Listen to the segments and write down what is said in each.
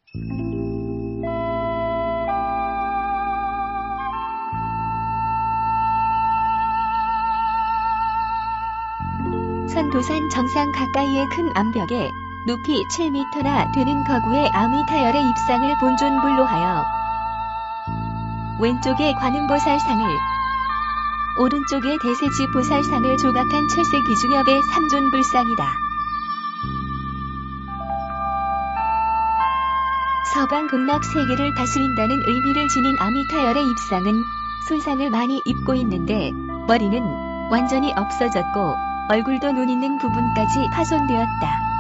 선도산 정상 가까이의 큰 암벽에 높이 7m나 되는 거구의 아미타열의 입상을 본존불로 하여 왼쪽에 관음보살상을, 오른쪽에 대세지보살상을 조각한 철새 기중엽의 삼존불상이다. 서방 극락 세계를 다스린다는 의미를 지닌 아미타열의 입상은 손상을 많이 입고 있는데 머리는 완전히 없어졌고 얼굴도 눈 있는 부분까지 파손되었다.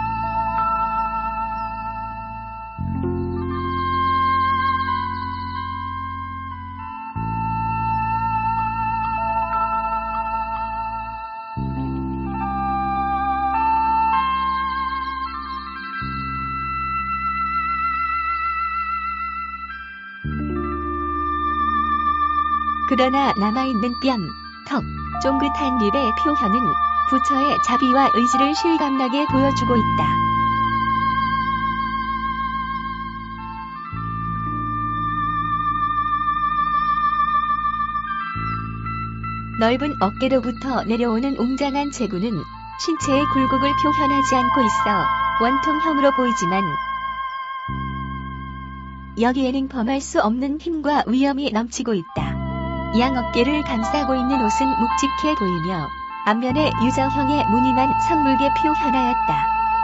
그러나 남아있는 뺨, 턱, 쫑긋한 립의 표현은 부처의 자비와 의지를 실감나게 보여주고 있다. 넓은 어깨로부터 내려오는 웅장한 체구는 신체의 굴곡을 표현하지 않고 있어 원통형으로 보이지만 여기에는 범할 수 없는 힘과 위엄이 넘치고 있다. 양 어깨를 감싸고 있는 옷은 묵직해 보이며 앞면에 유자형의 무늬만 선물게 표현하였다.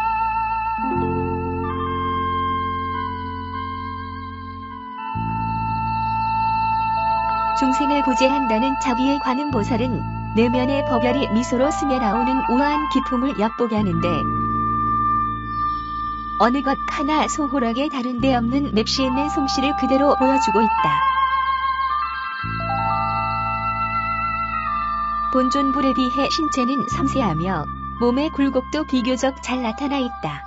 중생을 구제한다는 자비의 관음보살은 내면의 법열이 미소로 스며나오는 우아한 기품을 엿보게 하는데 어느 것 하나 소홀하게 다른 데 없는 맵시 있는 솜씨를 그대로 보여주고 있다. 본존불에 비해 신체는 섬세하며 몸의 굴곡도 비교적 잘 나타나 있다.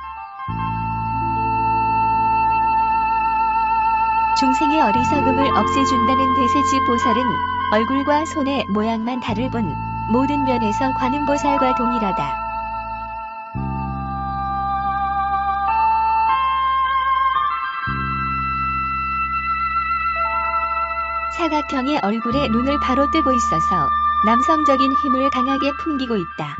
중생의 어리석음을 없애준다는 대세지보살은 얼굴과 손의 모양만 다를 뿐 모든 면에서 관음보살과 동일하다. 사각형의 얼굴에 눈을 바로 뜨고 있어서 남성적인 힘을 강하게 풍기고 있다.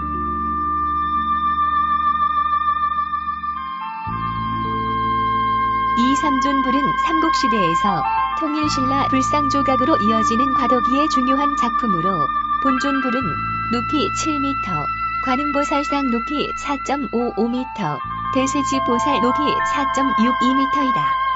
이 삼존불은 삼국시대에서 통일신라 불상조각으로 이어지는 과도기의 중요한 작품으로 본존불은 높이 7m, 관음보살상 높이 4.55m, 대세지보살 높이 4.62m이다.